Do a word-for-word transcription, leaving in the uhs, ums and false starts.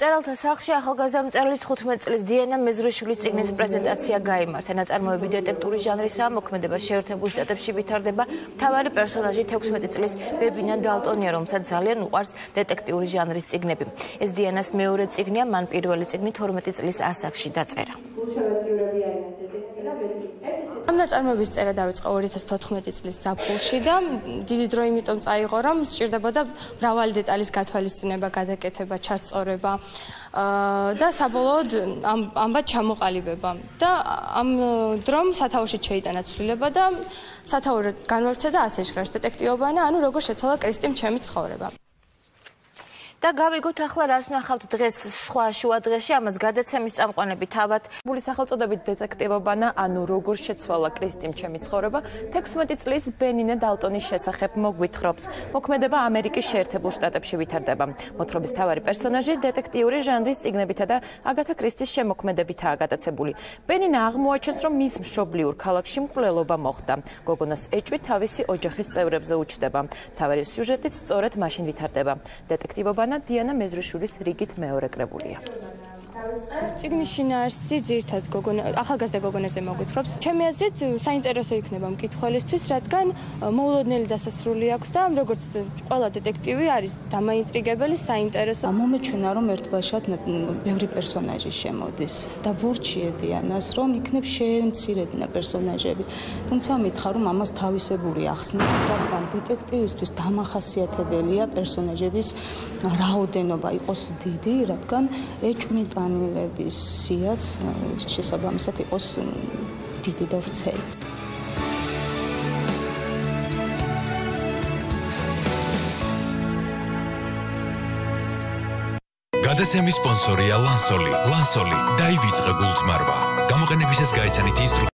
მწერალთა სახლში ახალგაზრდა მწერლის თხუთმეტი წლის დიანა მეზრიშვილის წიგნის პრეზენტაცია გაიმართა. ნაწარმოები დეტექტური ჟანრისაა, მოქმედება შეერთებულ შტატებში ვითარდება. მთავარი პერსონაჟი თექვსმეტი წლის ბებინა დალტონია, რომელსაც ძალიან უყვარს დეტექტიური ჟანრის წიგნები. ეს დიანას მეორე წიგნია, მან პირველი წიგნი თორმეტი წლის ასაკში დაწერა. ამ ნაწარმოების წერა დაიწყო ორი ათას თოთხმეტი წლის ზაფხულში და დიდი დრო იმიტომ წაიღო, რომ სჭირდებოდა მრავალი დეტალის გათვალისწინება, გადაკეთება, ჩასწორება და საბოლოოდ ამბად ჩამოყალიბება. და ამ დრომ სათაურში შეიტანა ცვლილება და სათაურად განვავრცელა ასე ჟღერს დეტექტივობანა, ანუ როგორ შეცვალა კრისტიმ ჩემი ცხოვრება. და გავიგოთ ახლა რას ვნახავთ დღეს სხვა შუა დღეში, ამას გადაცემის წამყვანები თავად. ბული სახელწოდებით დეტექტივობანა, ანუ როგორ შეცვალა კრისტიმ ჩემი ცხოვრება, თექვსმეტი წლის ბენინა დალტონის შესახებ მოგვითხრობს. მოქმედება ამერიკის შეერთებულ შტატებში ვითარდება. მოთხრობის მთავარი პერსონაჟი დეტექტიური ჟანრის წიგნებითა და აგათა კრისტის შემოქმედებითაა გატაცებული. ბენინა აღმოაჩენს, რომ მის მშობლიურ ქალაქში მკვლელობა მოხდა. გოგონას ეჭვი თავისი ოჯახის წევრებზე უჩნდება. მთავარი სიუჟეტიც სწორედ მაშინ ვითარდება. დეტექტივობანა დიანა მეზრიშვილის რიგით მეორე კრებულია. წიგნის შინაარსი ძირითადად გოგონა ახალგაზრდა გოგონაზე მოგვითხრობს. ჩემი აზრით საინტერესო იქნება მკითხველისთვის, რადგან მოულოდნელი დასასრული აქვს და როგორც ყველა დეტექტივი არის დამაინტრიგებელი, საინტერესო. მომეჩვენა, რომ ერთბაშად ბევრი პერსონაჟი შემოდის და ვორჩიე დიანას, რომ იქნებ შეემცირებინა პერსონაჟები. თუმცა მითხრა, რომ ამას თავისებური ახსნა, რადგან დეტექტივისთვის დამახასიათებელია პერსონაჟების რაოდენობა იყოს დიდი, რადგან ეჭვმიტანი ლების სიაც შესაბამისად იყოს დიდი და ვრცელი. გადაცემის სპონსორია ლანსოლი. ლანსოლი დაივიწყე გულწმარვა. გამოყენებისას გაიცანით ინსტრუქციები.